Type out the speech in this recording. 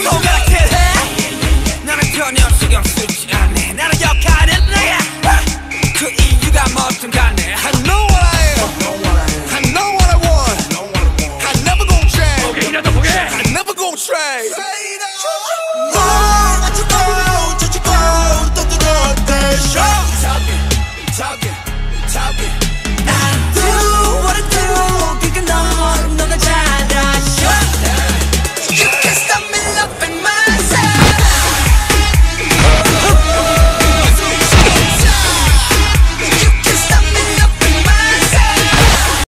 노랗게 나는 전혀 신경 쓰지 않네. 나는 역할은 내가 그 이유가 뭐든 간에 I know what I am, I know what I want. I never gon' change, I never gon' trade. Talking